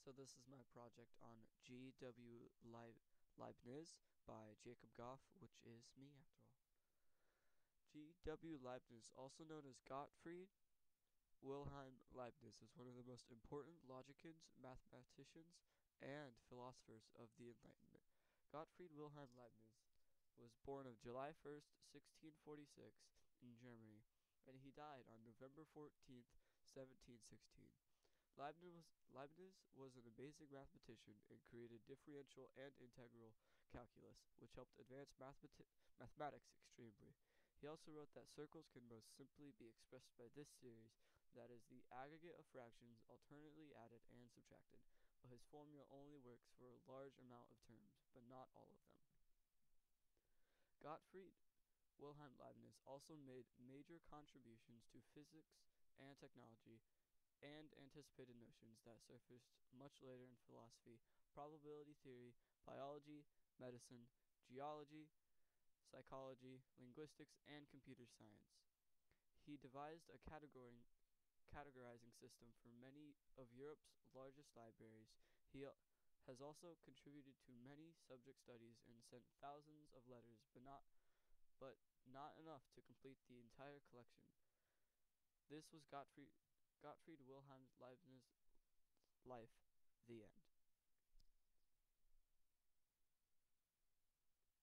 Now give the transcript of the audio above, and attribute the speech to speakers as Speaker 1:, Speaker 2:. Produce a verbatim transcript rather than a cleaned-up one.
Speaker 1: So this is my project on G W Leib Leibniz by Jacob Goff, which is me after all. G W Leibniz, also known as Gottfried Wilhelm Leibniz, is one of the most important logicians, mathematicians, and philosophers of the Enlightenment. Gottfried Wilhelm Leibniz was born on July first, sixteen forty-six, in Germany, and he died on November fourteenth, seventeen sixteen. Leibniz was, Leibniz was an amazing mathematician and created differential and integral calculus, which helped advance mathemati mathematics extremely. He also wrote that circles can most simply be expressed by this series, that is, the aggregate of fractions alternately added and subtracted, but his formula only works for a large amount of terms, but not all of them. Gottfried Wilhelm Leibniz also made major contributions to physics and technology, and anticipated notions that surfaced much later in philosophy, probability theory, biology, medicine, geology, psychology, linguistics, and computer science. He devised a categorizing, categorizing system for many of Europe's largest libraries. He has also contributed to many subject studies and sent thousands of letters, but not, but not enough to complete the entire collection. This was Gottfried Gottfried Wilhelm Leibniz's life, the end.